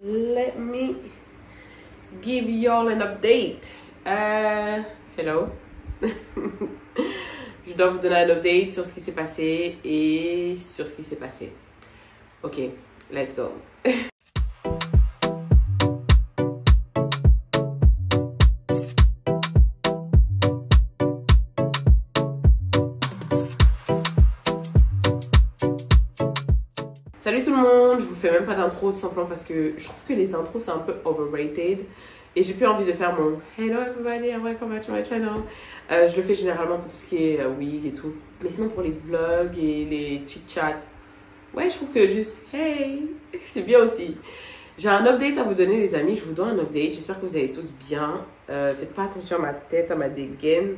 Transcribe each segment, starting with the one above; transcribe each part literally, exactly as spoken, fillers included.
Let me give y'all an update. Uh, hello. Je dois vous donner un update sur ce qui s'est passé et sur ce qui s'est passé. Ok, let's go. Salut tout le monde, je vous fais même pas d'intro tout simplement parce que je trouve que les intros c'est un peu overrated et j'ai plus envie de faire mon hello everybody and welcome back to my channel. Euh, je le fais généralement pour tout ce qui est euh, wig et tout, mais sinon pour les vlogs et les chit chats, ouais je trouve que juste hey c'est bien aussi. J'ai un update à vous donner les amis, je vous donne un update, j'espère que vous allez tous bien. Euh, faites pas attention à ma tête, à ma dégaine,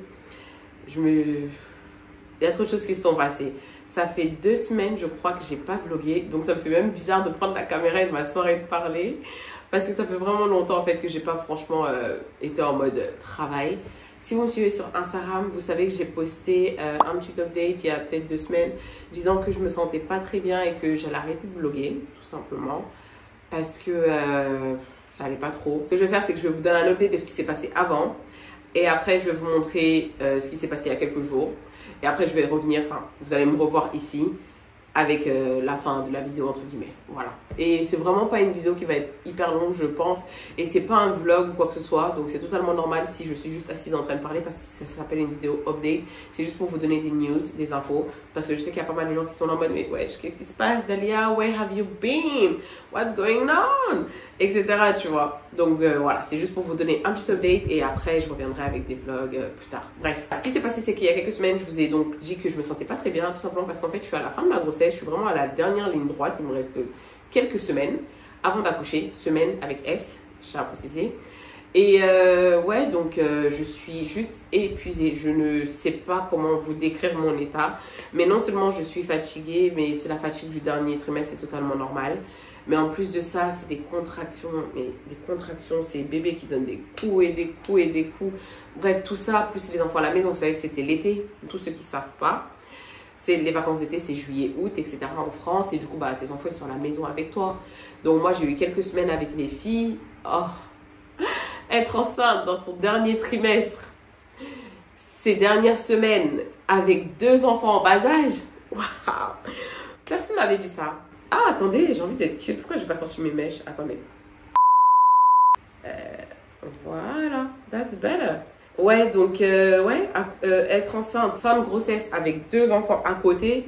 je me... il y a trop de choses qui se sont passées. Ça fait deux semaines, je crois, que j'ai pas vlogué. Donc, ça me fait même bizarre de prendre la caméra et de m'asseoir et de parler. Parce que ça fait vraiment longtemps, en fait, que j'ai pas franchement euh, été en mode travail. Si vous me suivez sur Instagram, vous savez que j'ai posté euh, un petit update il y a peut-être deux semaines disant que je me sentais pas très bien et que j'allais arrêter de vlogger, tout simplement. Parce que euh, ça allait pas trop. Ce que je vais faire, c'est que je vais vous donner un update de ce qui s'est passé avant. Et après, je vais vous montrer euh, ce qui s'est passé il y a quelques jours. Et après, je vais revenir, enfin, vous allez me revoir ici avec euh, la fin de la vidéo, entre guillemets. Voilà. Et c'est vraiment pas une vidéo qui va être hyper longue, je pense. Et c'est pas un vlog ou quoi que ce soit. Donc, c'est totalement normal si je suis juste assise en train de parler parce que ça s'appelle une vidéo update. C'est juste pour vous donner des news, des infos. Parce que je sais qu'il y a pas mal de gens qui sont en mode, mais ouais, qu'est-ce qui se passe, Dalia? Where have you been? What's going on? Etc. Tu vois. Donc, euh, voilà. C'est juste pour vous donner un petit update. Et après, je reviendrai avec des vlogs euh, plus tard. Bref. Ce qui s'est passé, c'est qu'il y a quelques semaines, je vous ai donc dit que je me sentais pas très bien. Tout simplement parce qu'en fait, je suis à la fin de ma grossesse. Je suis vraiment à la dernière ligne droite. Il me reste quelques semaines avant d'accoucher, semaine avec S, je tiens à préciser. Et euh, ouais, donc euh, je suis juste épuisée. Je ne sais pas comment vous décrire mon état. Mais non seulement je suis fatiguée, mais c'est la fatigue du dernier trimestre, c'est totalement normal. Mais en plus de ça, c'est des contractions. Mais des contractions, c'est bébé qui donne des coups et des coups et des coups. Bref, tout ça, plus les enfants à la maison. Vous savez que c'était l'été, tous ceux qui ne savent pas. C'est les vacances d'été, c'est juillet, août, et cetera en France. Et du coup, bah, tes enfants, ils sont à la maison avec toi. Donc moi, j'ai eu quelques semaines avec les filles. Oh, être enceinte dans son dernier trimestre, ces dernières semaines, avec deux enfants en bas âge. Waouh! Personne m'avait dit ça. Ah, attendez, j'ai envie d'être cute. Pourquoi j'ai pas sorti mes mèches? Attendez. Euh, voilà, that's better. Ouais, donc, euh, ouais, euh, être enceinte, fin de grossesse avec deux enfants à côté,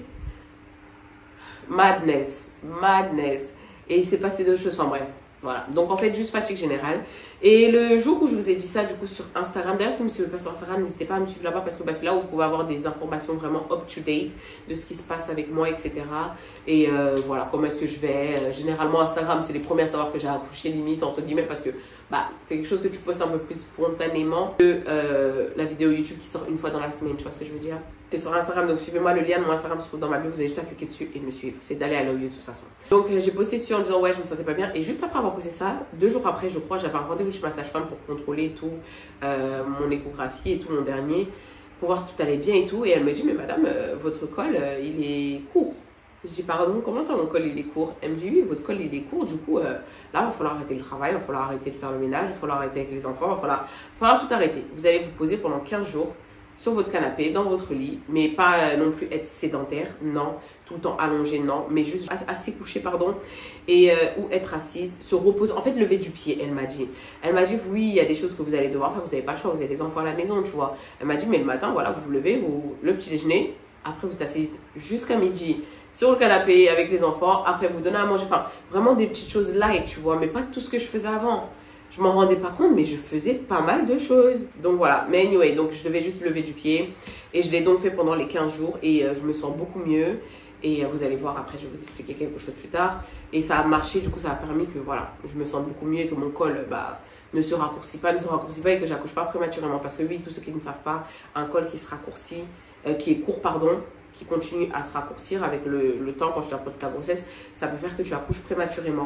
madness, madness. Et il s'est passé deux choses, enfin bref, voilà. Donc, en fait, juste fatigue générale. Et le jour où je vous ai dit ça, du coup, sur Instagram, d'ailleurs, si vous ne me suivez pas sur Instagram, n'hésitez pas à me suivre là-bas parce que bah, c'est là où vous pouvez avoir des informations vraiment up-to-date de ce qui se passe avec moi, et cetera. Et euh, voilà, comment est-ce que je vais. Euh, généralement, Instagram, c'est les premiers à savoir que j'ai accouché, limite, entre guillemets, parce que bah, c'est quelque chose que tu postes un peu plus spontanément que euh, la vidéo YouTube qui sort une fois dans la semaine, tu vois ce que je veux dire? C'est sur Instagram, donc suivez-moi, le lien de mon Instagram se trouve dans ma bio, vous avez juste à cliquer dessus et me suivre. C'est d'aller à Love You de toute façon. Donc euh, j'ai posté dessus en disant ouais, je me sentais pas bien. Et juste après avoir posté ça, deux jours après, je crois, j'avais un rendez-vous chez ma sage-femme pour contrôler tout, euh, mon échographie et tout, mon dernier, pour voir si tout allait bien et tout. Et elle me dit, mais madame, euh, votre col, euh, il est court. Je dis, pardon, comment ça mon col il est court? Elle me dit, oui, votre col il est court, du coup, euh, là, il va falloir arrêter le travail, il va falloir arrêter de faire le ménage, il va falloir arrêter avec les enfants, il va falloir, il va falloir tout arrêter. Vous allez vous poser pendant quinze jours sur votre canapé, dans votre lit, mais pas euh, non plus être sédentaire, non, tout le temps allongé, non, mais juste assez couché, pardon, et euh, ou être assise, se reposer, en fait, lever du pied, elle m'a dit. Elle m'a dit, oui, il y a des choses que vous allez devoir faire, vous n'avez pas le choix, vous avez des enfants à la maison, tu vois. Elle m'a dit, mais le matin, voilà, vous vous levez, vous, le petit déjeuner, après vous êtes assise jusqu'à midi sur le canapé avec les enfants, après vous donnez à manger, enfin, vraiment des petites choses light, tu vois, mais pas tout ce que je faisais avant. Je m'en rendais pas compte, mais je faisais pas mal de choses. Donc voilà, mais anyway, donc je devais juste lever du pied. Et je l'ai donc fait pendant les quinze jours et euh, je me sens beaucoup mieux. Et euh, vous allez voir, après je vais vous expliquer quelque chose plus tard. Et ça a marché, du coup ça a permis que voilà, je me sente beaucoup mieux et que mon col bah, ne se raccourcit pas, ne se raccourcit pas et que j'accouche pas prématurément. Parce que oui, tous ceux qui ne savent pas, un col qui se raccourcit, euh, qui est court, pardon, qui continue à se raccourcir avec le, le temps quand tu approches ta grossesse, ça peut faire que tu accouches prématurément.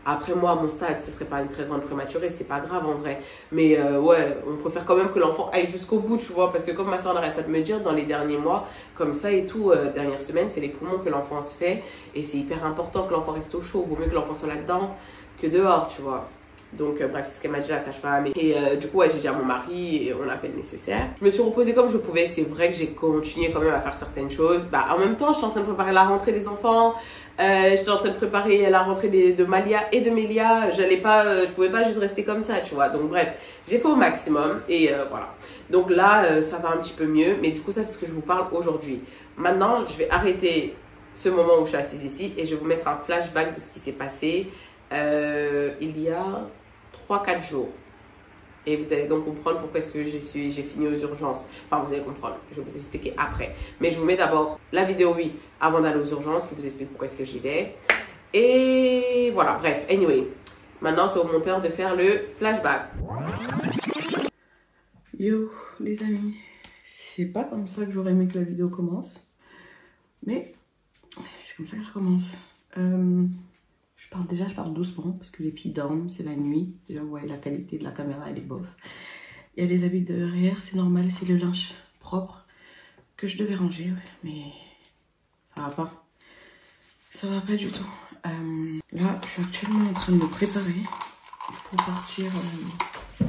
Après moi, à mon stade, ce serait pas une très grande prématurée, c'est pas grave en vrai. Mais euh, ouais, on préfère quand même que l'enfant aille jusqu'au bout, tu vois. Parce que comme ma soeur n'arrête pas de me dire, dans les derniers mois, comme ça et tout, euh, dernière semaine, c'est les poumons que l'enfant se fait. Et c'est hyper important que l'enfant reste au chaud. Vaut mieux que l'enfant soit là-dedans que dehors, tu vois. Donc euh, bref, c'est ce qu'elle m'a dit la sage-femme. Et euh, du coup, ouais, j'ai dit à mon mari et on a fait le nécessaire. Je me suis reposée comme je pouvais. C'est vrai que j'ai continué quand même à faire certaines choses. Bah, en même temps, j'étais en train de préparer la rentrée des enfants. Euh, j'étais en train de préparer la rentrée des, de Malia et de Mélia. J'allais pas, euh, je pouvais pas juste rester comme ça, tu vois. Donc bref, j'ai fait au maximum et euh, voilà. Donc là, euh, ça va un petit peu mieux. Mais du coup, ça, c'est ce que je vous parle aujourd'hui. Maintenant, je vais arrêter ce moment où je suis assise ici et je vais vous mettre un flashback de ce qui s'est passé euh, il y a trois quatre jours. Et vous allez donc comprendre pourquoi est-ce que j'ai fini aux urgences. Enfin, vous allez comprendre. Je vais vous expliquer après. Mais je vous mets d'abord la vidéo, oui, avant d'aller aux urgences, qui vous explique pourquoi est-ce que j'y vais. Et voilà, bref, anyway. Maintenant, c'est au monteur de faire le flashback. Yo, les amis. C'est pas comme ça que j'aurais aimé que la vidéo commence. Mais c'est comme ça qu'elle commence. Euh... Je parle déjà, je parle doucement parce que les filles dorment, c'est la nuit. Déjà, vous voyez la qualité de la caméra, elle est bof. Il y a les habits de derrière, c'est normal, c'est le linge propre que je devais ranger, ouais, mais ça va pas. Ça va pas du tout. Euh, là, je suis actuellement en train de me préparer pour partir, euh,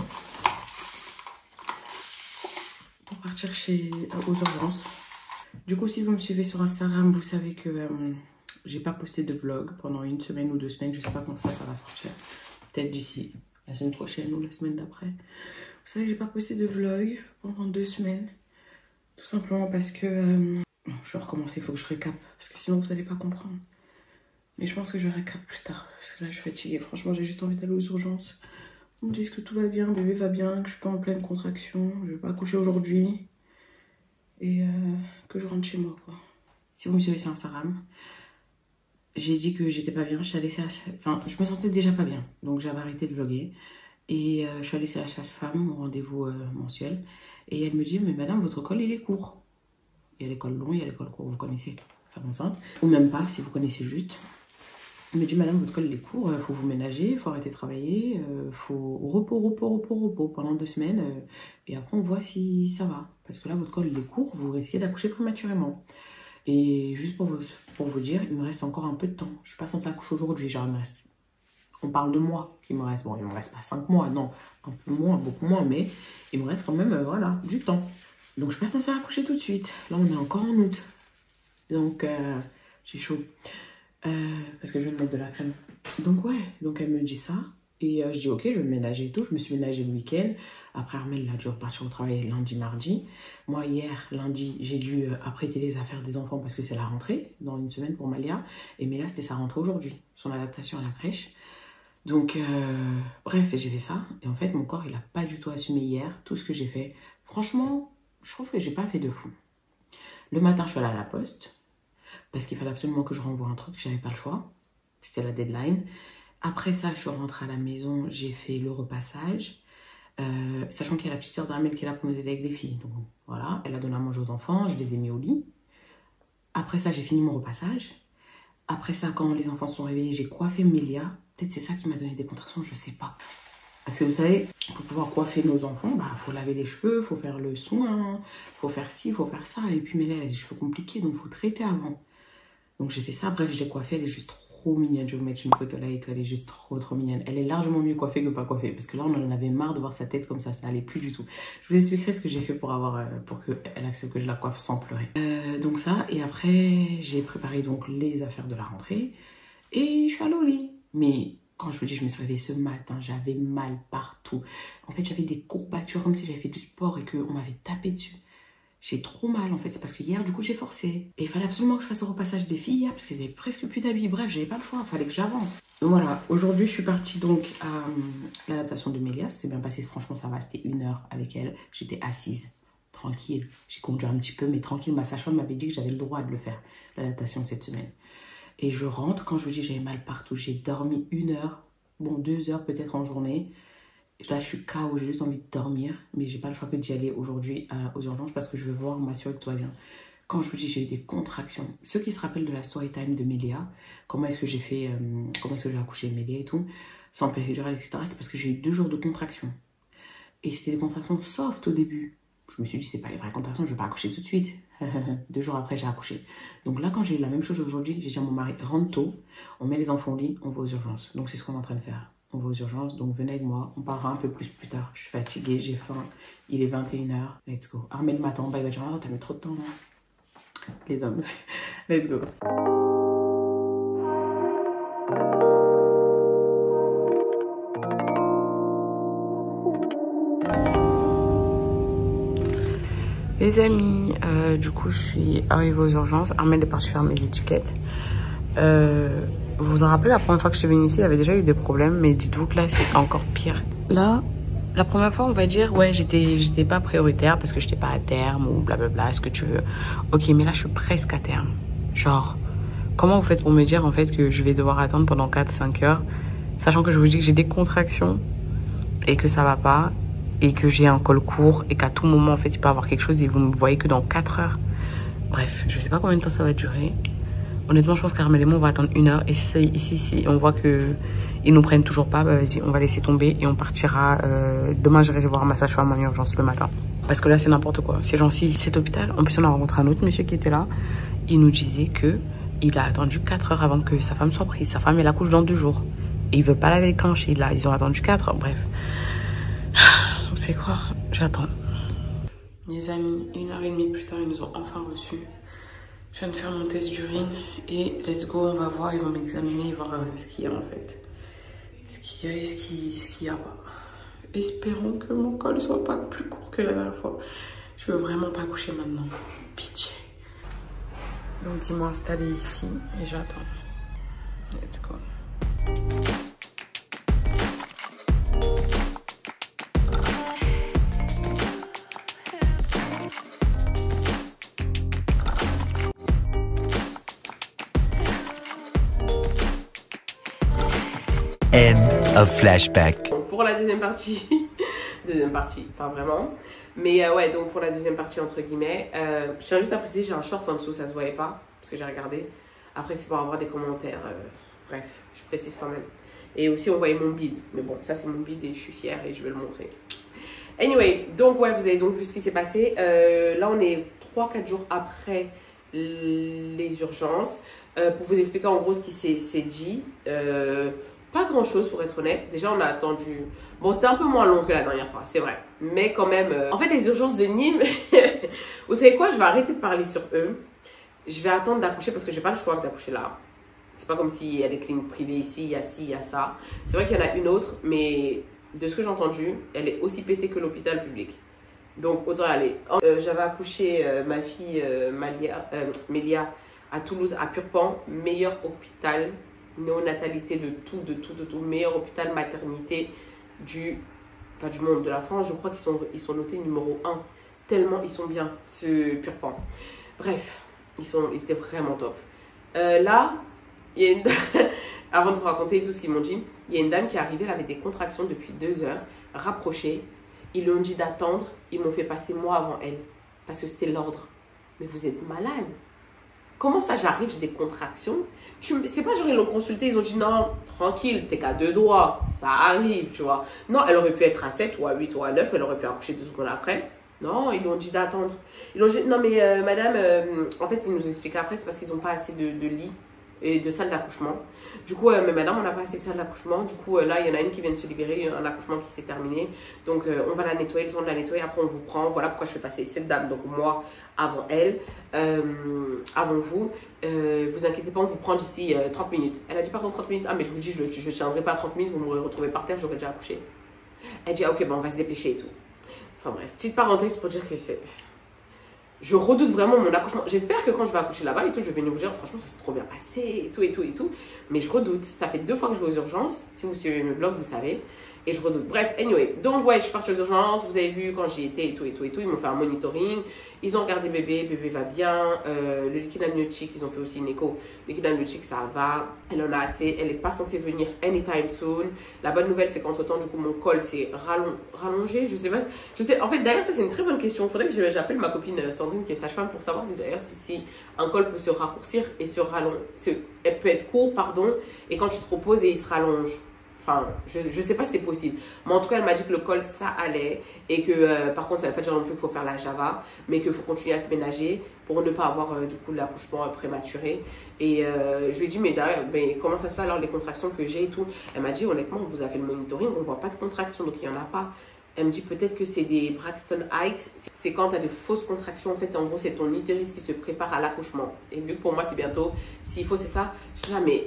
pour partir chez, euh, aux urgences. Du coup, si vous me suivez sur Instagram, vous savez que euh, j'ai pas posté de vlog pendant une semaine ou deux semaines. Je sais pas quand ça, ça va sortir. Peut-être d'ici la semaine prochaine ou la semaine d'après. Vous savez que j'ai pas posté de vlog pendant deux semaines. Tout simplement parce que... Euh... Non, je vais recommencer, il faut que je récap. Parce que sinon, vous allez pas comprendre. Mais je pense que je récap plus tard. Parce que là, je suis fatiguée. Franchement, j'ai juste envie d'aller aux urgences. On me dit que tout va bien, bébé va bien, que je suis pas en pleine contraction. Je vais pas accoucher aujourd'hui. Et euh, que je rentre chez moi, quoi. Si vous me suivez sur Instagram... J'ai dit que j'étais pas bien, je suis allée chez la... Enfin, je me sentais déjà pas bien, donc j'avais arrêté de vlogger. Et euh, je suis allée chez la sage-femme, mon rendez-vous euh, mensuel. Et elle me dit, mais madame, votre col, il est court. Il y a l'école long, il y a l'école court, vous connaissez, femme enceinte. Ou même pas, si vous connaissez juste. Elle me dit, madame, votre col, il est court, il faut vous ménager, il faut arrêter de travailler, il euh, faut repos, repos, repos, repos pendant deux semaines. Euh, et après, on voit si ça va. Parce que là, votre col, il est court, vous risquez d'accoucher prématurément. Et juste pour vous, pour vous dire, il me reste encore un peu de temps. Je suis pas censée accoucher aujourd'hui, genre il me reste... On parle de mois qu'il me reste. Bon, il me reste pas cinq mois, non. Un peu moins, beaucoup moins, mais il me reste quand même, euh, voilà, du temps. Donc je suis pas censée accoucher tout de suite. Là, on est encore en août. Donc, euh, j'ai chaud. Euh, parce que je vais me mettre de la crème. Donc ouais, donc elle me dit ça. Et euh, je dis ok, je vais me ménager et tout. Je me suis ménagée le week-end. Après Armel a dû repartir au travail lundi, mardi. Moi hier, lundi, j'ai dû euh, apprêter les affaires des enfants parce que c'est la rentrée dans une semaine pour Malia. Et Mélia, c'était sa rentrée aujourd'hui, son adaptation à la crèche. Donc euh, bref, j'ai fait ça. Et en fait, mon corps, il n'a pas du tout assumé hier tout ce que j'ai fait. Franchement, je trouve que j'ai pas fait de fou. Le matin, je suis allée à la poste parce qu'il fallait absolument que je renvoie un truc. J'avais pas le choix. C'était la deadline. Après ça, je suis rentrée à la maison, j'ai fait le repassage. Euh, sachant qu'il y a la petite sœur d'Armel qui est là pour m'aider avec les filles. Donc voilà, elle a donné à manger aux enfants, je les ai mis au lit. Après ça, j'ai fini mon repassage. Après ça, quand les enfants sont réveillés, j'ai coiffé Mélia. Peut-être c'est ça qui m'a donné des contractions, je sais pas. Parce que vous savez, pour pouvoir coiffer nos enfants, bah faut laver les cheveux, faut faire le soin, faut faire ci, faut faire ça. Et puis Mélia, elle a les cheveux compliqués, donc faut traiter avant. Donc j'ai fait ça, bref, je l'ai coiffée, elle est juste trop trop mignonne. Je vais vous mettre une photo là et tout, elle est juste trop trop mignonne. Elle est largement mieux coiffée que pas coiffée parce que là on en avait marre de voir sa tête comme ça, ça allait plus du tout. Je vous expliquerai ce que j'ai fait pour avoir euh, pour qu'elle accepte que je la coiffe sans pleurer. Euh, donc ça, et après j'ai préparé donc les affaires de la rentrée et je suis allée au lit. Mais quand je vous dis, je me suis réveillée ce matin, j'avais mal partout. En fait, j'avais des courbatures comme si j'avais fait du sport et qu'on m'avait tapé dessus. J'ai trop mal en fait, c'est parce que hier du coup j'ai forcé. Et il fallait absolument que je fasse le repassage des filles hier parce qu'elles avaient presque plus d'habits. Bref, j'avais pas le choix, il fallait que j'avance. Donc voilà, aujourd'hui je suis partie donc à euh, l'adaptation de Mélia. C'est bien passé, franchement ça va, c'était une heure avec elle. J'étais assise, tranquille. J'ai conduit un petit peu, mais tranquille. Ma sage-femme m'avait dit que j'avais le droit de le faire, l'adaptation cette semaine. Et je rentre, quand je vous dis j'avais mal partout, j'ai dormi une heure, bon deux heures peut-être en journée. Là, je suis K O, j'ai juste envie de dormir, mais j'ai pas le choix que d'y aller aujourd'hui euh, aux urgences parce que je veux voir, m'assurer que tout va bien. Quand je vous dis j'ai eu des contractions, ceux qui se rappellent de la story time de Mélia, comment est-ce que j'ai fait, euh, comment est-ce que j'ai accouché Mélia et tout, sans péridurale, et cetera. C'est parce que j'ai eu deux jours de contractions. Et c'était des contractions soft au début. Je me suis dit, c'est pas les vraies contractions, je vais pas accoucher tout de suite. Deux jours après, j'ai accouché. Donc là, quand j'ai eu la même chose aujourd'hui, j'ai dit à mon mari, rentre tôt, on met les enfants au lit, on va aux urgences. Donc c'est ce qu'on est en train de faire. On va aux urgences, donc venez avec moi, on parlera un peu plus plus tard. Je suis fatiguée, j'ai faim, il est vingt et une heures, let's go. Armel m'attend, bah il va dire, oh t'as mis trop de temps là. Les hommes, let's go. Les amis, euh, du coup je suis arrivée aux urgences. Armel est parti faire mes étiquettes. Euh, vous vous en rappelez, la première fois que je suis venue ici, il y avait déjà eu des problèmes, mais dites-vous que là c'est encore pire. Là, la première fois on va dire, ouais j'étais j'étais pas prioritaire parce que j'étais pas à terme ou blablabla, ce que tu veux. Ok, mais là je suis presque à terme. Genre, comment vous faites pour me dire en fait que je vais devoir attendre pendant quatre cinq heures, sachant que je vous dis que j'ai des contractions et que ça va pas, et que j'ai un col court et qu'à tout moment en fait il peut y avoir quelque chose et vous me voyez que dans quatre heures. Bref, je sais pas combien de temps ça va durer. Honnêtement, je pense qu'Armel et moi on va attendre une heure. Et si ici, si on voit que ils nous prennent toujours pas, bah vas-y, on va laisser tomber et on partira. Euh, demain, j'irai voir ma sage-femme en urgence le matin. Parce que là, c'est n'importe quoi. C'est genre, si cet hôpital, en plus on a rencontré un autre monsieur qui était là, il nous disait que il a attendu quatre heures avant que sa femme soit prise. Sa femme, elle accouche dans deux jours. Et il veut pas la déclencher. Là, ils ont attendu quatre heures. Bref. C'est quoi? J'attends. Les amis, une heure et demie plus tard, ils nous ont enfin reçus. Je viens de faire mon test d'urine et let's go, on va voir, ils vont m'examiner, voir euh, ce qu'il y a en fait. Ce qu'il y a et ce qu'il ce qu'il y a pas. Espérons que mon col soit pas plus court que la dernière fois. Je veux vraiment pas coucher maintenant. Pitié. Donc ils m'ont installé ici et j'attends. Let's go. End of flashback. Donc pour la deuxième partie, deuxième partie, pas vraiment, mais euh, ouais, donc pour la deuxième partie entre guillemets, euh, je tiens juste à préciser, j'ai un short en dessous, ça se voyait pas, parce que j'ai regardé. Après c'est pour avoir des commentaires, euh, bref, je précise quand même. Et aussi on voyait mon bide, mais bon, ça c'est mon bide et je suis fière et je vais le montrer. Anyway, donc ouais, vous avez donc vu ce qui s'est passé. Euh, là on est trois quatre jours après les urgences. Euh, pour vous expliquer en gros ce qui s'est dit. Euh, Pas grand chose pour être honnête. Déjà, on a attendu. Bon, c'était un peu moins long que la dernière fois, c'est vrai. Mais quand même. Euh... En fait, les urgences de Nîmes, vous savez quoi? Je vais arrêter de parler sur eux. Je vais attendre d'accoucher parce que j'ai pas le choix d'accoucher là. C'est pas comme s'il y a des cliniques privées ici, il y a ci, il y a ça. C'est vrai qu'il y en a une autre, mais de ce que j'ai entendu, elle est aussi pétée que l'hôpital public. Donc, autant aller. Euh, J'avais accouché euh, ma fille euh, Malia, euh, Mélia à Toulouse, à Purpan, meilleur hôpital. Néonatalité de tout, de tout, de tout, meilleur hôpital maternité du, pas du monde, de la France. Je crois qu'ils sont, ils sont notés numéro un, tellement ils sont bien, ce Purpan. Bref, ils, sont, ils étaient vraiment top. Euh, là, il y a une avant de vous raconter tout ce qu'ils m'ont dit, il y a une dame qui est arrivée, elle avait des contractions depuis deux heures, rapprochées. Ils lui ont dit d'attendre, ils m'ont fait passer moi avant elle, parce que c'était l'ordre. Mais vous êtes malade. Comment ça, j'arrive, j'ai des contractions? C'est pas genre ils l'ont consulté, ils ont dit non, tranquille, t'es qu'à deux doigts, ça arrive, tu vois. Non, elle aurait pu être à sept ou à huit ou à neuf, elle aurait pu accoucher deux secondes après. Non, ils lui ont dit d'attendre. Ils ont dit, non mais euh, madame, euh, en fait ils nous expliquent après, c'est parce qu'ils n'ont pas assez de, de lits et de salles d'accouchement. Du coup, euh, mais madame, on n'a pas assez de salles d'accouchement. Du coup, euh, là, il y en a une qui vient de se libérer, un accouchement qui s'est terminé. Donc, euh, on va la nettoyer, le temps de la nettoyer. Après, on vous prend. Voilà pourquoi je fais passer cette dame, donc moi, avant elle, euh, avant vous. Euh, vous inquiétez pas, on vous prend d'ici euh, trente minutes. Elle a dit, pardon, trente minutes. Ah, mais je vous dis, je ne tiendrai pas à trente minutes, vous me retrouvez par terre, j'aurais déjà accouché. Elle dit, ah, ok, bon, on va se dépêcher et tout. Enfin, bref, petite parenthèse pour dire que c'est. Je redoute vraiment mon accouchement. J'espère que quand je vais accoucher là-bas et tout, je vais venir vous dire, franchement, ça s'est trop bien passé et tout et tout et tout. Mais je redoute. Ça fait deux fois que je vais aux urgences. Si vous suivez mes vlogs, vous savez. et je redoute. Bref, anyway. Donc, ouais, je suis partie aux urgences. Vous avez vu quand j'y étais et tout et tout et tout. Ils m'ont fait un monitoring. Ils ont regardé bébé. Bébé va bien. Euh, le liquide amniotique, ils ont fait aussi une écho. Le liquide amniotique, ça va. Elle en a assez. Elle n'est pas censée venir anytime soon. La bonne nouvelle, c'est qu'entre temps, du coup, mon col s'est rallong... rallongé. Je sais pas. Je sais. En fait, d'ailleurs, ça, c'est une très bonne question. Il faudrait que j'appelle ma copine Sandrine, qui est sage-femme, pour savoir si d'ailleurs, si, si un col peut se raccourcir et se rallonger. Elle peut être court, pardon. Et quand tu te reposes et il se rallonge. Enfin, je ne sais pas si c'est possible. Mais en tout cas, elle m'a dit que le col, ça allait. Et que, euh, par contre, ça ne veut pas dire non plus qu'il faut faire la Java. Mais qu'il faut continuer à se ménager pour ne pas avoir, euh, du coup, l'accouchement euh, prématuré. Et euh, je lui ai dit, mais d'ailleurs, mais comment ça se fait alors les contractions que j'ai et tout? Elle m'a dit, honnêtement, on vous a fait le monitoring, on ne voit pas de contractions, donc il n'y en a pas. Elle me dit peut-être que c'est des Braxton Hicks. C'est quand tu as des fausses contractions. En fait, en gros, c'est ton utérus qui se prépare à l'accouchement. Et vu que pour moi, c'est bientôt, s'il faut, c'est ça. Je dis, ah, mais...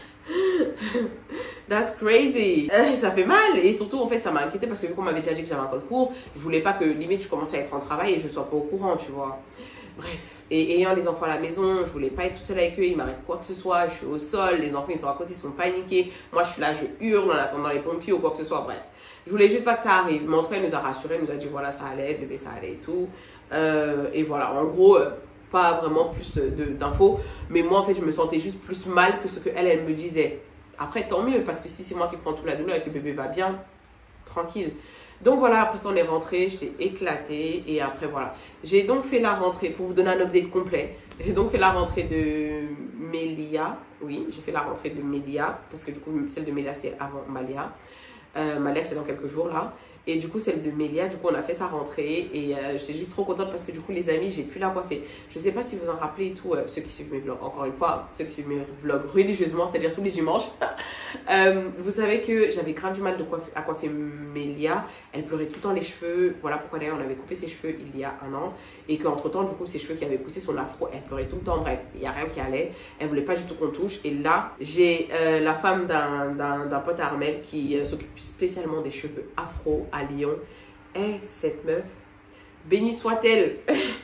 That's crazy. Euh, ça fait mal. Et surtout, en fait, ça m'a inquiété parce que vu qu'on m'avait déjà dit que j'avais un col court, je voulais pas que limite je commence à être en travail et je sois pas au courant, tu vois. Bref. Et ayant les enfants à la maison, je voulais pas être toute seule avec eux. Il m'arrive quoi que ce soit. Je suis au sol. Les enfants, ils sont à côté, ils sont paniqués. Moi, je suis là, je hurle en attendant les pompiers ou quoi que ce soit. Bref. Je voulais juste pas que ça arrive. Mais en tout cas, elle nous a rassurés. Elle nous a dit voilà, ça allait, bébé, ça allait et tout. Euh, et voilà. En gros. Euh, pas vraiment plus d'infos, mais moi en fait je me sentais juste plus mal que ce que elle, elle me disait. Après tant mieux, parce que si c'est moi qui prends toute la douleur et que le bébé va bien, tranquille. Donc voilà, après ça on est rentré, j'étais éclatée et après voilà. J'ai donc fait la rentrée, pour vous donner un update complet, j'ai donc fait la rentrée de Mélia, oui j'ai fait la rentrée de Mélia, parce que du coup celle de Mélia c'est avant Malia. Euh, Malia c'est dans quelques jours là. Et du coup, celle de Mélia, du coup, on a fait sa rentrée. Et euh, j'étais juste trop contente parce que du coup, les amis, j'ai pu la coiffer. Je sais pas si vous en rappelez et tout, euh, ceux qui suivent mes vlogs, encore une fois, ceux qui suivent mes vlogs religieusement, c'est-à-dire tous les dimanches. euh, vous savez que j'avais grave du mal de coiffer, à coiffer Mélia. Elle pleurait tout le temps les cheveux. Voilà pourquoi d'ailleurs, on avait coupé ses cheveux il y a un an. Et qu'entre temps, du coup, ses cheveux qui avaient poussé son afro, elle pleurait tout le temps. Bref, il n'y a rien qui allait. Elle voulait pas du tout qu'on touche. Et là, j'ai euh, la femme d'un pote à Armel qui euh, s'occupe spécialement des cheveux afro à Lyon. Eh, cette meuf, bénie soit-elle.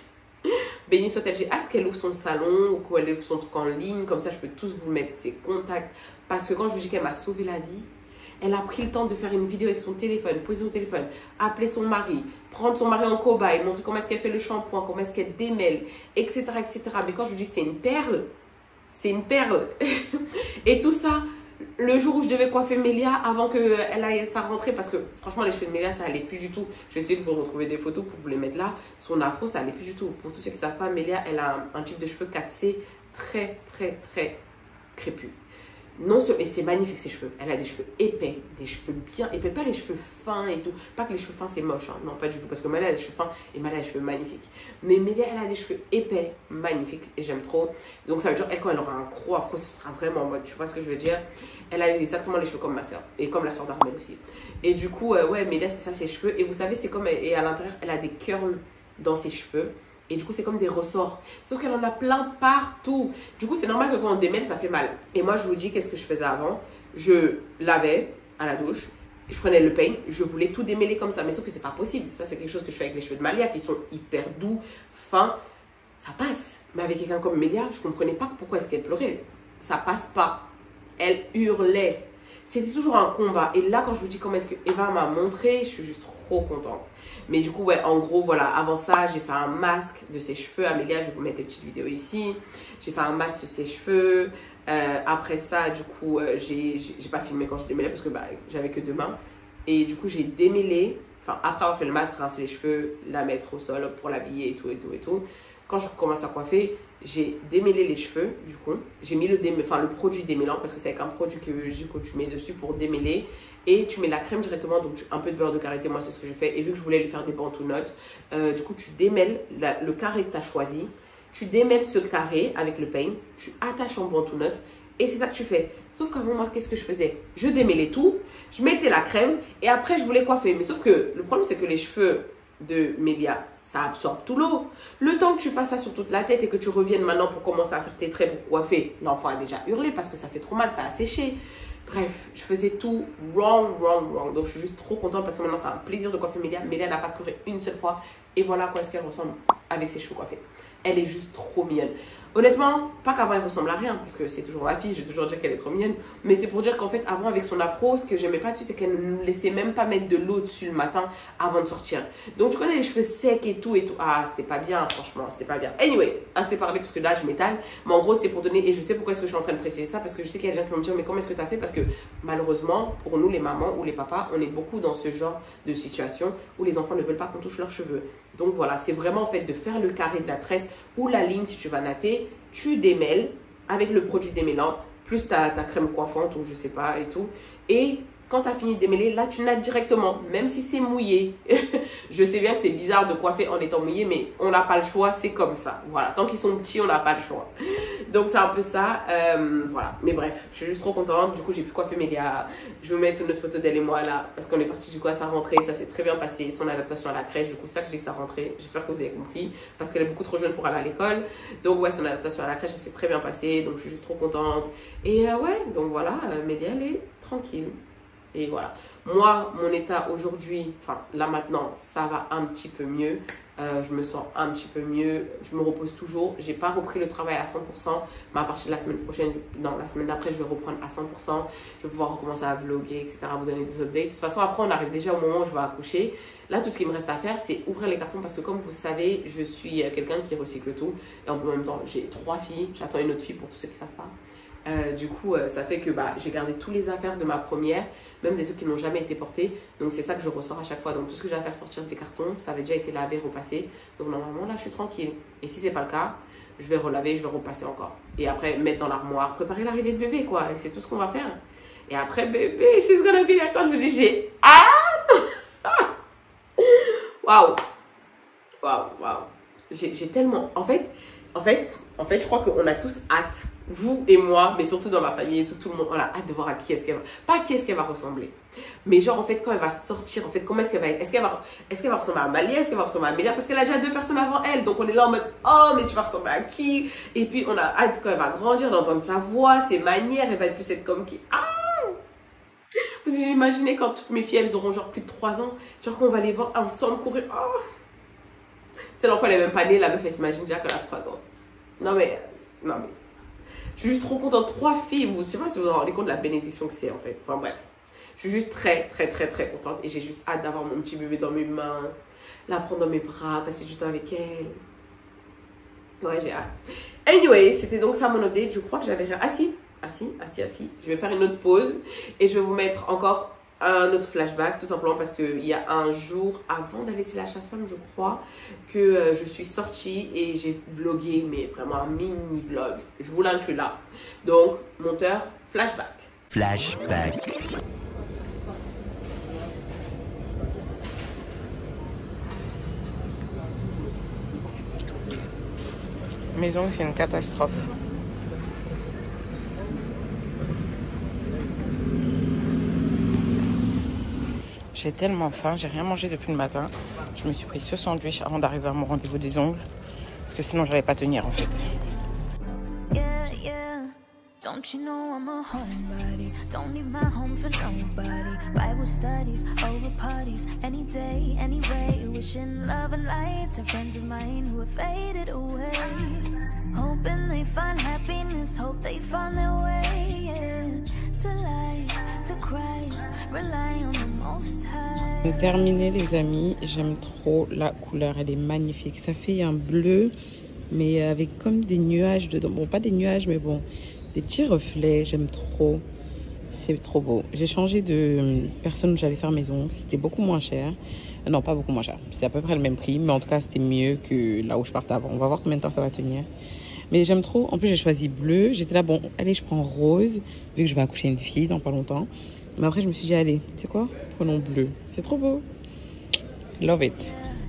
Bénie soit-elle. J'ai hâte qu'elle ouvre son salon ou qu'elle ouvre son truc en ligne. Comme ça, je peux tous vous mettre ses contacts. Parce que quand je vous dis qu'elle m'a sauvé la vie, elle a pris le temps de faire une vidéo avec son téléphone, poser son téléphone, appeler son mari, prendre son mari en cobaye, montrer comment est-ce qu'elle fait le shampoing, comment est-ce qu'elle démêle, et cetera, et cetera. Mais quand je vous dis que c'est une perle, c'est une perle. Et tout ça, le jour où je devais coiffer Mélia avant qu'elle aille sa rentrée, parce que franchement, les cheveux de Mélia, ça allait plus du tout. Je vais essayer de vous retrouver des photos pour vous les mettre là. Son afro, ça allait plus du tout. Pour tous ceux qui ne savent pas, Mélia, elle a un, un type de cheveux quatre C très, très, très crépus. Non, et c'est magnifique ses cheveux. Elle a des cheveux épais, des cheveux bien épais, pas les cheveux fins et tout. Pas que les cheveux fins c'est moche, hein. Non, pas du tout. Parce que Malia a des cheveux fins et Malia a des cheveux magnifiques. Mais Mélia, elle a des cheveux épais, magnifiques et j'aime trop. Donc ça veut dire, elle, quand elle aura un gros afro, ce sera vraiment en mode, tu vois ce que je veux dire. Elle a exactement les cheveux comme ma soeur et comme la soeur d'Armel aussi. Et du coup, euh, ouais, Mélia, c'est ça ses cheveux. Et vous savez, c'est comme, et à l'intérieur, elle a des curls dans ses cheveux. Et du coup, c'est comme des ressorts. Sauf qu'elle en a plein partout. Du coup, c'est normal que quand on démêle, ça fait mal. Et moi, je vous dis, qu'est-ce que je faisais avant? Je lavais à la douche. Je prenais le peigne. Je voulais tout démêler comme ça. Mais sauf que c'est pas possible. Ça, c'est quelque chose que je fais avec les cheveux de Malia qui sont hyper doux, fins. Ça passe. Mais avec quelqu'un comme Mélia, je comprenais pas pourquoi est-ce qu'elle pleurait. Ça passe pas. Elle hurlait. C'était toujours un combat. Et là, quand je vous dis comment est-ce que Eva m'a montré, je suis juste trop contente. Mais du coup, ouais, en gros, voilà, avant ça, j'ai fait un masque de ses cheveux. Amélia, je vais vous mettre des petites vidéos ici. J'ai fait un masque de ses cheveux. Euh, après ça, du coup, euh, j'ai pas filmé quand je démêlais parce que bah, j'avais que deux mains. Et du coup, j'ai démêlé. Enfin, après avoir fait le masque, rincer les cheveux, la mettre au sol pour l'habiller et tout, et tout, et tout. Quand je commence à coiffer, j'ai démêlé les cheveux, du coup. J'ai mis le, démê... enfin, le produit démêlant parce que c'est avec un produit que, que tu mets dessus pour démêler. Et tu mets la crème directement, donc tu... un peu de beurre de karité, moi c'est ce que je fais. Et vu que je voulais lui faire des bantounotes, euh, du coup tu démêles la... le carré que tu as choisi. Tu démêles ce carré avec le peigne, tu attaches en bantounote et c'est ça que tu fais. Sauf qu'avant moi, qu'est-ce que je faisais? Je démêlais tout, je mettais la crème et après je voulais coiffer. Mais sauf que le problème c'est que les cheveux de Mélia, ça absorbe tout l'eau. Le temps que tu fasses ça sur toute la tête et que tu reviennes maintenant pour commencer à faire tes traits pour coiffer, l'enfant a déjà hurlé parce que ça fait trop mal, ça a séché. Bref, je faisais tout wrong, wrong, wrong. Donc je suis juste trop contente parce que maintenant c'est un plaisir de coiffer Mélia. Mélia n'a pas pleuré une seule fois. Et voilà à quoi est-ce qu'elle ressemble avec ses cheveux coiffés. Elle est juste trop mignonne. Honnêtement, pas qu'avant elle ressemble à rien, parce que c'est toujours ma fille, je vais toujours dire qu'elle est trop mignonne. Mais c'est pour dire qu'en fait, avant avec son afro, ce que j'aimais pas dessus, c'est qu'elle ne nous laissait même pas mettre de l'eau dessus le matin avant de sortir. Donc tu connais les cheveux secs et tout et tout. Ah, c'était pas bien, franchement, c'était pas bien. Anyway, assez parlé parce que là je m'étale. Mais en gros, c'était pour donner, et je sais pourquoi est-ce que je suis en train de préciser ça, parce que je sais qu'il y a des gens qui vont me dire, mais comment est-ce que tu as fait? Parce que malheureusement, pour nous les mamans ou les papas, on est beaucoup dans ce genre de situation où les enfants ne veulent pas qu'on touche leurs cheveux. Donc voilà, c'est vraiment en fait de faire le carré de la tresse ou la ligne si tu vas natter. Tu démêles avec le produit démêlant, plus ta, ta crème coiffante ou je sais pas et tout. Et quand tu as fini de démêler, là tu nattes directement, même si c'est mouillé. Je sais bien que c'est bizarre de coiffer en étant mouillé, mais on n'a pas le choix, c'est comme ça. Voilà, tant qu'ils sont petits, on n'a pas le choix. Donc c'est un peu ça, euh, voilà. Mais bref, je suis juste trop contente. Du coup, j'ai pu coiffer Mélia. Je vais vous mettre une autre photo d'elle et moi là, parce qu'on est parti du coup à sa rentrée. Ça s'est très bien passé, son adaptation à la crèche. Du coup, c'est ça que je dis que sa rentrée. J'espère que vous avez compris, parce qu'elle est beaucoup trop jeune pour aller à l'école. Donc ouais, son adaptation à la crèche, ça s'est très bien passé. Donc je suis juste trop contente. Et euh, ouais, donc voilà, euh, Mélia, elle est tranquille. Et voilà, moi, mon état aujourd'hui, enfin là maintenant, ça va un petit peu mieux. Euh, je me sens un petit peu mieux. Je me repose toujours. J'ai pas repris le travail à cent pour cent. Mais à partir de la semaine prochaine, non, la semaine d'après, je vais reprendre à cent pour cent. Je vais pouvoir recommencer à vlogger, et cetera. Vous donner des updates. De toute façon, après, on arrive déjà au moment où je vais accoucher. Là, tout ce qui me reste à faire, c'est ouvrir les cartons. Parce que comme vous savez, je suis quelqu'un qui recycle tout. Et en même temps, j'ai trois filles. J'attends une autre fille pour tous ceux qui ne savent pas. Euh, du coup, euh, ça fait que bah, j'ai gardé tous les affaires de ma première, même des trucs qui n'ont jamais été portés. Donc, c'est ça que je ressors à chaque fois. Donc, tout ce que j'ai à faire sortir des cartons, ça avait déjà été lavé, repassé. Donc, normalement, là, je suis tranquille. Et si c'est pas le cas, je vais relaver, je vais repasser encore. Et après, mettre dans l'armoire, préparer l'arrivée de bébé, quoi. Et c'est tout ce qu'on va faire. Et après, bébé, she's gonna be there. Quand je me dis, j'ai hâte. Waouh. Waouh, waouh. J'ai tellement. En fait. En fait, en fait, je crois qu'on a tous hâte, vous et moi, mais surtout dans ma famille et tout, tout le monde, on a hâte de voir à qui est-ce qu'elle va, pas à qui est-ce qu'elle va ressembler, mais genre en fait quand elle va sortir, en fait comment est-ce qu'elle va être, est-ce qu'elle va, est-ce qu'elle va ressembler à Malia, est-ce qu'elle va ressembler à Mélia, parce qu'elle a déjà deux personnes avant elle, donc on est là en mode oh mais tu vas ressembler à qui, et puis on a hâte quand elle va grandir d'entendre sa voix, ses manières, elle va plus être comme qui, ah. Vous imaginez quand toutes mes filles elles auront genre plus de trois ans, genre qu'on va les voir ensemble courir, oh. C'est l'enfant, elle est même pas née, la meuf, elle s'imagine déjà qu'elle a trois ans. Non mais, non mais, je suis juste trop contente. Trois filles, vous, je sais pas si vous vous rendez compte de la bénédiction que c'est en fait. Enfin bref, je suis juste très, très, très, très contente. Et j'ai juste hâte d'avoir mon petit bébé dans mes mains, la prendre dans mes bras, passer du temps avec elle. Ouais, j'ai hâte. Anyway, c'était donc ça mon update. Je crois que j'avais rien. Ah si, ah si, ah si, ah si. Je vais faire une autre pause et je vais vous mettre encore un autre flashback, tout simplement parce qu'il y a un jour avant d'aller chez la chasse-femme, je crois, que euh, je suis sortie et j'ai vlogué, mais vraiment un mini vlog. Je vous l'inclus là. Donc, monteur, flashback. Flashback. Maison, c'est une catastrophe. J'ai tellement faim, j'ai rien mangé depuis le matin. Je me suis pris ce sandwich avant d'arriver à mon rendez-vous des ongles. Parce que sinon, j'allais pas tenir en fait. Yeah, yeah. Don't you know I'm a homebody? Don't leave my home for nobody. Bible studies, over parties, any day, anyway. Wishing love and light to friends of mine who have faded away. Hoping they find happiness, hope they find their way, yeah. To life, to Christ, rely on the most high. J'ai terminé les amis, j'aime trop la couleur, elle est magnifique. Ça fait un bleu, mais avec comme des nuages dedans. Bon, pas des nuages, mais bon, des petits reflets, j'aime trop. C'est trop beau. J'ai changé de personne où j'allais faire mes ongles, c'était beaucoup moins cher. Non, pas beaucoup moins cher, c'est à peu près le même prix, mais en tout cas, c'était mieux que là où je partais avant. On va voir combien de temps ça va tenir. Mais j'aime trop. En plus, j'ai choisi bleu. J'étais là, bon, allez, je prends rose, vu que je vais accoucher une fille dans pas longtemps. Mais après, je me suis dit, allez, tu sais quoi? Prenons bleu. C'est trop beau. Love it.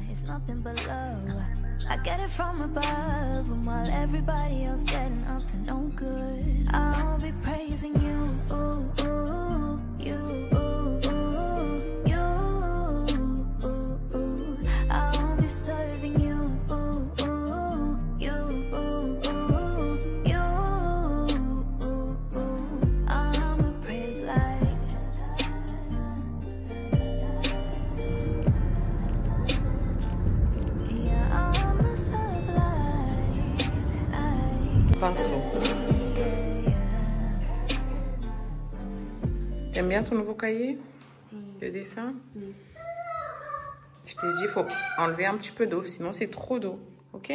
I get it from above, and while everybody else getting up to no good, I'll be praising you, ooh, ooh, you, ooh, ooh, you, ooh, ooh. I'll be serving you, ooh, ooh, you, ooh, ooh, you, ooh, ooh. I'm a praise light. Yeah, I'm a serve light. T'aimes bien ton nouveau cahier de dessin? Je t'ai dit, il faut enlever un petit peu d'eau, sinon c'est trop d'eau. Ok?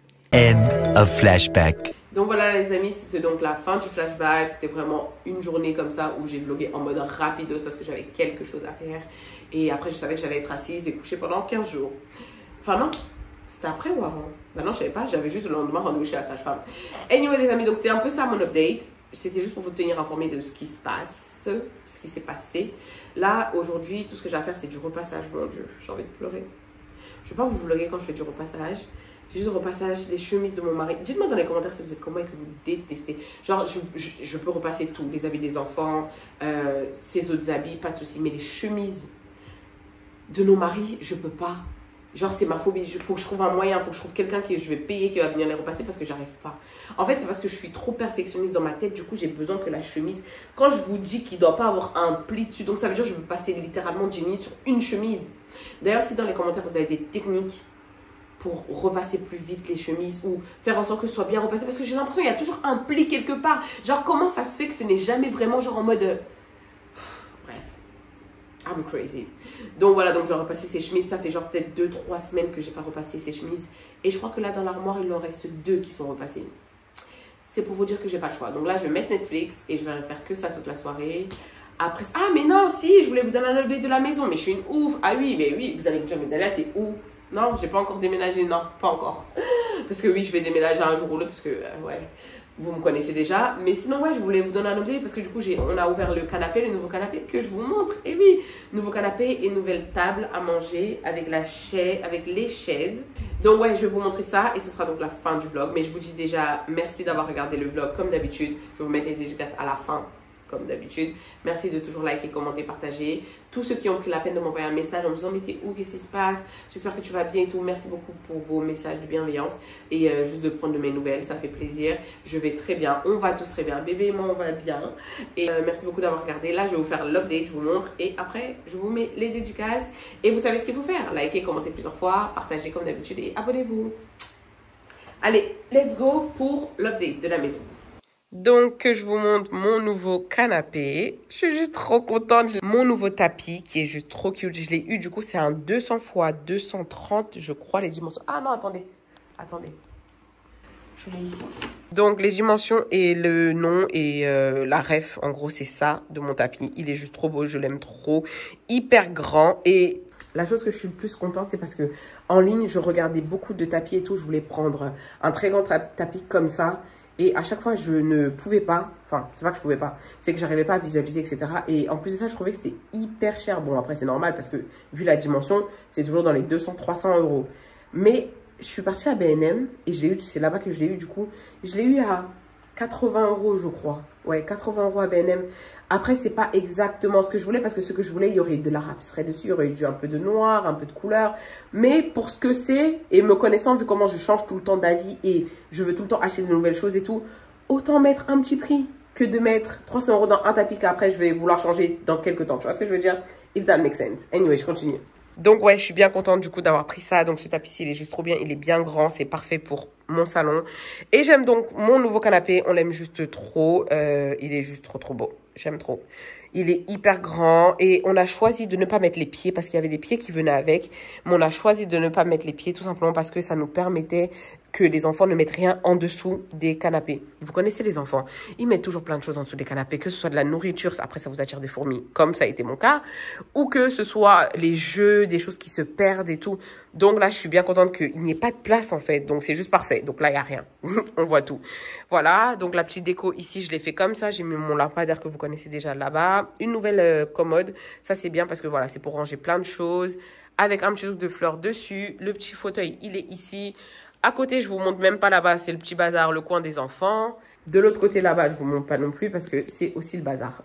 End of flashback. Donc voilà les amis, c'était donc la fin du flashback. C'était vraiment une journée comme ça où j'ai vlogué en mode rapidos parce que j'avais quelque chose à faire. Et après je savais que j'allais être assise et couchée pendant quinze jours. Enfin non, c'était après ou avant? Ben non, je savais pas, j'avais juste le lendemain rendez-vous chez la sage-femme. Anyway les amis, donc c'était un peu ça mon update. C'était juste pour vous tenir informé de ce qui se passe, ce qui s'est passé. Là, aujourd'hui, tout ce que j'ai à faire, c'est du repassage. Mon Dieu, j'ai envie de pleurer. Je ne vais pas vous vlogger quand je fais du repassage. J'ai juste le repassage des chemises de mon mari. Dites-moi dans les commentaires si vous êtes comment et que vous détestez. Genre, je, je, je peux repasser tout. Les habits des enfants, euh, ces autres habits, pas de souci. Mais les chemises de nos maris, je peux pas. Genre, c'est ma phobie. Il faut que je trouve un moyen. Il faut que je trouve quelqu'un que je vais payer qui va venir les repasser parce que j'arrive pas. En fait, c'est parce que je suis trop perfectionniste dans ma tête. Du coup, j'ai besoin que la chemise... Quand je vous dis qu'il ne doit pas avoir un pli dessus, donc ça veut dire que je peux passer littéralement dix minutes sur une chemise. D'ailleurs, si dans les commentaires, vous avez des techniques pour repasser plus vite les chemises ou faire en sorte que ce soit bien repassé, parce que j'ai l'impression qu'il y a toujours un pli quelque part. Genre, comment ça se fait que ce n'est jamais vraiment genre en mode... Euh... Bref. I'm crazy. Donc voilà, donc je vais repasser ces chemises. Ça fait genre peut-être deux trois semaines que j'ai pas repassé ces chemises. Et je crois que là, dans l'armoire, il en reste deux qui sont repassées. C'est pour vous dire que j'ai pas le choix. Donc là, je vais mettre Netflix et je vais faire que ça toute la soirée. Après, ah mais non, si, je voulais vous donner un update de la maison, mais je suis une ouf. Ah oui, mais oui, vous allez me dire, mais Dalia, t'es où? Non, j'ai pas encore déménagé, non, pas encore. Parce que oui, je vais déménager un jour ou l'autre, parce que, euh, ouais, vous me connaissez déjà. Mais sinon, ouais, je voulais vous donner un update, parce que du coup, j'ai, on a ouvert le canapé, le nouveau canapé, que je vous montre. Et oui, nouveau canapé et nouvelle table à manger avec, la chaise, avec les chaises. Donc ouais, je vais vous montrer ça, et ce sera donc la fin du vlog. Mais je vous dis déjà, merci d'avoir regardé le vlog, comme d'habitude. Je vais vous mettre les dédicaces à la fin, comme d'habitude. Merci de toujours liker, commenter, partager. Tous ceux qui ont pris la peine de m'envoyer un message en me disant mais t'es où, qu'est-ce qui se passe, j'espère que tu vas bien et tout. Merci beaucoup pour vos messages de bienveillance et euh, juste de prendre de mes nouvelles, ça fait plaisir. Je vais très bien, on va tous très bien, bébé et moi on va bien. Et euh, merci beaucoup d'avoir regardé. Là je vais vous faire l'update, je vous montre et après je vous mets les dédicaces. Et vous savez ce qu'il faut faire, liker, commenter plusieurs fois, partager comme d'habitude et abonnez-vous. Allez, let's go pour l'update de la maison. Donc, je vous montre mon nouveau canapé. Je suis juste trop contente. Mon nouveau tapis qui est juste trop cute. Je l'ai eu, du coup, c'est un deux cents par deux cent trente, je crois, les dimensions. Ah non, attendez. Attendez. Je l'ai ici. Donc, les dimensions et le nom et euh, la ref, en gros, c'est ça de mon tapis. Il est juste trop beau, je l'aime trop. Hyper grand. Et la chose que je suis le plus contente, c'est parce que en ligne, je regardais beaucoup de tapis et tout. Je voulais prendre un très grand tapis comme ça. Et à chaque fois, je ne pouvais pas, enfin, c'est pas que je pouvais pas, c'est que j'arrivais pas à visualiser, et cetera. Et en plus de ça, je trouvais que c'était hyper cher. Bon, après, c'est normal parce que vu la dimension, c'est toujours dans les deux cents à trois cents euros. Mais je suis partie à B and M et je l'ai eu, c'est là-bas que je l'ai eu du coup. Je l'ai eu à quatre-vingts euros, je crois. Ouais, quatre-vingts euros à B and M. Après, c'est pas exactement ce que je voulais parce que ce que je voulais, il y aurait de la tapisserie dessus, il y aurait eu un peu de noir, un peu de couleur. Mais pour ce que c'est, et me connaissant, vu comment je change tout le temps d'avis et je veux tout le temps acheter de nouvelles choses et tout, autant mettre un petit prix que de mettre trois cents euros dans un tapis qu'après, je vais vouloir changer dans quelques temps. Tu vois ce que je veux dire? If that makes sense. Anyway, je continue. Donc ouais, je suis bien contente du coup d'avoir pris ça. Donc ce tapis-ci, il est juste trop bien. Il est bien grand. C'est parfait pour mon salon. Et j'aime donc mon nouveau canapé. On l'aime juste trop. Euh, il est juste trop trop beau. J'aime trop. Il est hyper grand et on a choisi de ne pas mettre les pieds parce qu'il y avait des pieds qui venaient avec. Mais on a choisi de ne pas mettre les pieds tout simplement parce que ça nous permettait que les enfants ne mettent rien en dessous des canapés. Vous connaissez les enfants. Ils mettent toujours plein de choses en dessous des canapés, que ce soit de la nourriture, après ça vous attire des fourmis, comme ça a été mon cas, ou que ce soit les jeux, des choses qui se perdent et tout. Donc là, je suis bien contente qu'il n'y ait pas de place en fait. Donc c'est juste parfait. Donc là, il n'y a rien. On voit tout. Voilà, donc la petite déco ici, je l'ai fait comme ça. J'ai mis mon lampadaire que vous connaissez déjà là-bas. Une nouvelle euh, commode. Ça, c'est bien parce que voilà, c'est pour ranger plein de choses. Avec un petit truc de fleurs dessus. Le petit fauteuil, il est ici. À côté, je vous montre même pas là-bas. C'est le petit bazar, le coin des enfants. De l'autre côté là-bas, je vous montre pas non plus parce que c'est aussi le bazar.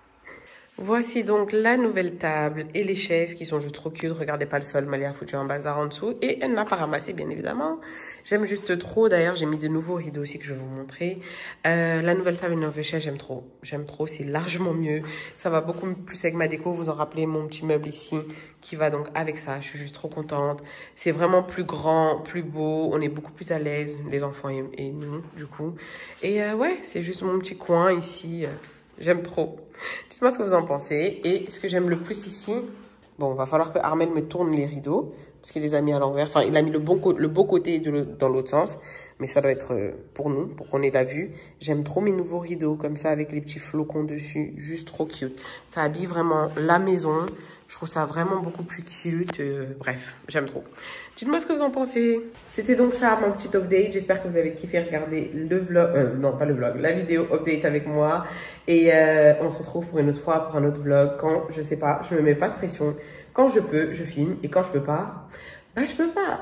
Voici donc la nouvelle table et les chaises qui sont juste trop cute. Regardez pas le sol, Malia a foutu un bazar en dessous et elle n'a pas ramassé bien évidemment. J'aime juste trop. D'ailleurs, j'ai mis de nouveaux rideaux aussi que je vais vous montrer. Euh, la nouvelle table et une nouvelle chaise, j'aime trop. J'aime trop, c'est largement mieux. Ça va beaucoup plus avec ma déco. Vous en rappelez mon petit meuble ici qui va donc avec ça. Je suis juste trop contente. C'est vraiment plus grand, plus beau. On est beaucoup plus à l'aise, les enfants et, et nous, du coup. Et euh, ouais, c'est juste mon petit coin ici. Euh, J'aime trop. Dites-moi ce que vous en pensez. Et ce que j'aime le plus ici, bon, va falloir que Armel me tourne les rideaux parce qu'il les a mis à l'envers. Enfin, il a mis le, bon le beau côté de le, dans l'autre sens. Mais ça doit être pour nous, pour qu'on ait la vue. J'aime trop mes nouveaux rideaux comme ça avec les petits flocons dessus. Juste trop cute. Ça habille vraiment la maison. Je trouve ça vraiment beaucoup plus cute. Euh, bref, j'aime trop. Dites-moi ce que vous en pensez. C'était donc ça, mon petit update. J'espère que vous avez kiffé regarder le vlog. Euh, non, pas le vlog. La vidéo update avec moi. Et euh, on se retrouve pour une autre fois, pour un autre vlog. Quand, je sais pas, je me mets pas de pression. Quand je peux, je filme. Et quand je peux pas, bah je peux pas.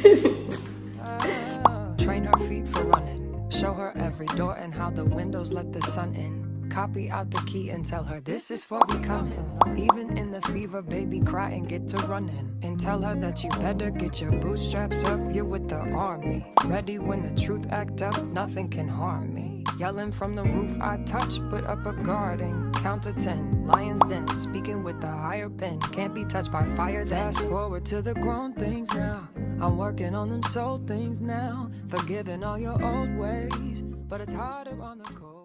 Train her feet for running. Show her every door and how the windows let the sun in. Copy out the key and tell her this is for becoming. Even in the fever, baby, cry and get to running. And tell her that you better get your bootstraps up. You're with the army. Ready when the truth act up, nothing can harm me. Yelling from the roof, I touch, put up a guard and count to ten. Lions den, speaking with the higher pen. Can't be touched by fire, fast forward to the grown things now. I'm working on them soul things now. Forgiving all your old ways, but it's harder on the core.